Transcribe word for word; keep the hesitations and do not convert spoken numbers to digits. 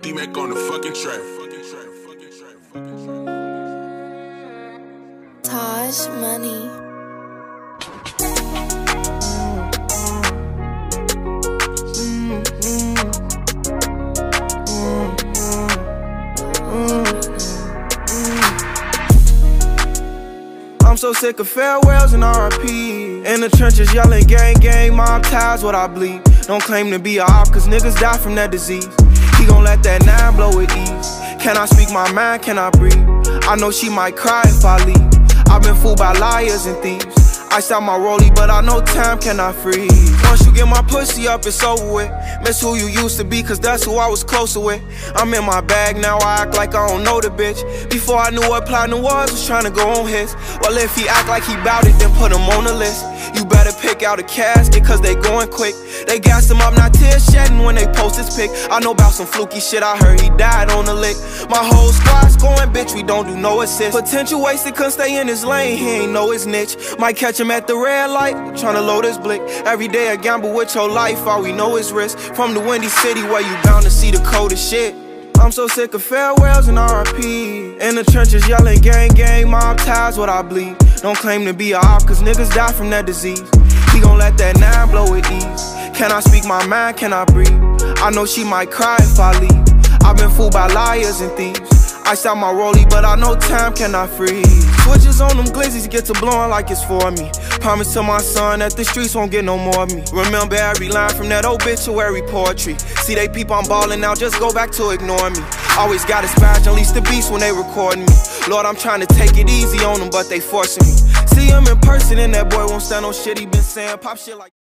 D-Mac on the fucking track. Taj Money. I'm so sick of farewells and R I P. In the trenches yelling gang gang, mob ties what I bleed. Don't claim to be a op cause niggas die from that disease. He gon' let that nine blow with ease. Can I speak my mind, can I breathe? I know she might cry if I leave. I've been fooled by liars and thieves. I out my rollie, but I know time cannot freeze. Once you get my pussy up, it's over with. Miss who you used to be, cause that's who I was closer with. I'm in my bag now, I act like I don't know the bitch. Before I knew what platinum was, was trying to go on his. Well, if he act like he bout it, then put him on the list. You better pick out a casket, cause they going quick. They gassed him up, not tears shedding when they post his pic. I know about some fluky shit, I heard he died on the lick. My whole squad's going, bitch, we don't do no assist. Potential wasted, couldn't stay in his lane, he ain't know his niche. Might catch him at the red light, tryna load his blick. Every day a gamble with your life, all we know is risk. From the windy city where you bound to see the coldest shit. I'm so sick of farewells and R I P. In the trenches yelling gang gang, mob ties what I bleed. Don't claim to be a op cause niggas die from that disease. He gon' let that nine blow with ease. Can I speak my mind, can I breathe? I know she might cry if I leave. I've been fooled by liars and thieves. I out my rollie, but I know time cannot freeze. Switches on them glizzies get to blowing like it's for me. Promise to my son that the streets won't get no more of me. Remember every line from that obituary poetry. See they peep I'm ballin' now, just go back to ignoring me. Always gotta spaz, unleash the beast when they recording me. Lord, I'm trying to take it easy on them, but they forcing me. See him in person and that boy won't stand on shit he been saying. Pop shit like